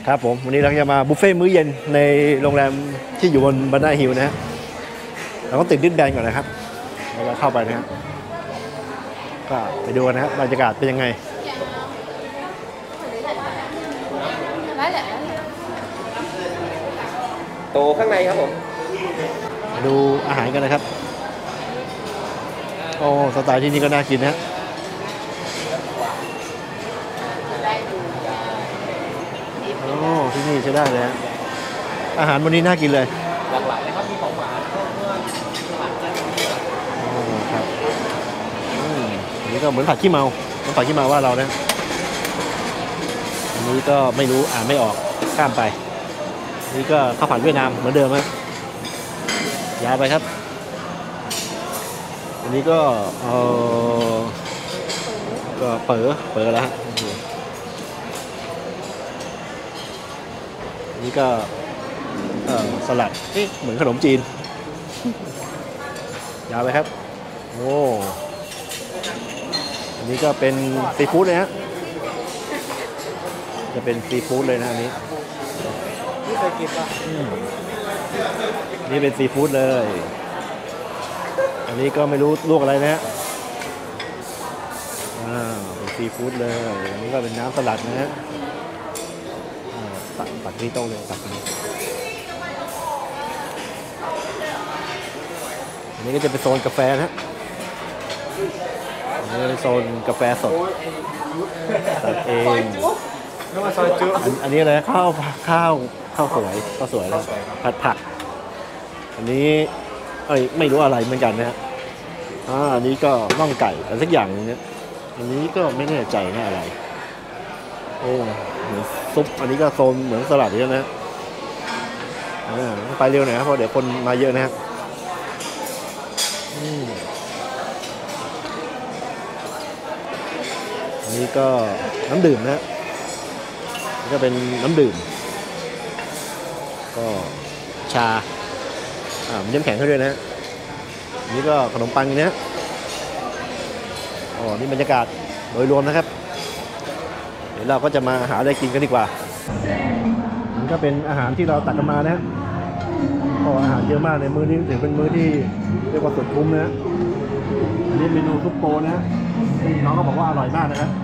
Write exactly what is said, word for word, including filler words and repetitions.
ครับผมวันนี้เราจะมาบุฟเฟ่มื้อเย็นในโรงแรมที่อยู่บนบันไดฮิลนะฮะเราก็ติดดินแดนก่อนนะครับแล้วเราเข้าไปนะฮะก็ไปดูกันนะฮะบรรยากาศเป็นยังไงโตข้างในครับผมดูอาหารกันนะครับโอ้สไตล์ที่นี่ก็น่ากินนะฮะโอ้ที่นี่ใช้ได้เลยฮะอาหารวันนี้น่ากินเลยหลากหลายนะครับมีของหวานข้าวเมื่อสลัดและโอ้ครับอืมอันนี้ก็เหมือนผัดขี้เมาเหมือนผัดขี้เมาว่าเรานะอันนี้ก็ไม่รู้อ่านไม่ออกข้ามไปนี่ก็ข้าวผัดเวียดนามเหมือนเดิมฮะยาวไปครับอันนี้ก็เออก็เป๋อเป๋อแล้วฮะอันนี้ก็เออสลัดนี่เหมือนขนมจีนยาวไปครับโอ้อันนี้ก็เป็นซีฟู้ดเลยฮะจะเป็นซีฟู้ดเลยนะอันนี้นี่เคยกินป่ะนี่เป็นซีฟู้ดเลยอันนี้ก็ไม่รู้ลวกอะไรนะฮะอ่าเป็นซีฟู้ดเลยอันนี้ก็เป็นน้ำสลัดนะฮะตักตักที่โต๊ะเลยตักนี้อันนี้ก็จะเป็นโซนกาแฟนะฮะอันนี้เป็นโซนกาแฟสดตักเองอันนี้อะไรข้าวข้าวข้าวสวยข้าวสวยแล้วผัดผักอันนี้เอ้ยไม่รู้อะไรเหมือนกันนะฮะอ่าอันนี้ก็น่องไก่อะไรสักอย่างนึงเนี่ยอันนี้ก็ไม่แน่ใจนะอะไรโอ้เหมือนซุปอันนี้ก็โซนเหมือนสลัดนี่นะอ่าไปเร็วหน่อยครับเพราะเดี๋ยวคนมาเยอะนะฮะอันนี้ก็น้ำดื่มนะฮะนี่ก็เป็นน้ำดื่มก็ชาอ่ามีน้ำแข็งให้ด้วยนะนี่ก็ขนมปังนี้นะอ๋อนี่บรรยากาศโดยรวมนะครับเดี๋ยวเราก็จะมาหาอะไรกินกันดีกว่านี่ก็เป็นอาหารที่เราตักกันมานะก็อาหารเยอะมากในมื้อนี้ถือเป็นมื้อที่เรียกว่าสุดคุ้มนะอันนี้เมนูซุปโปนะน้องก็บอกว่าอร่อยมากนะครับ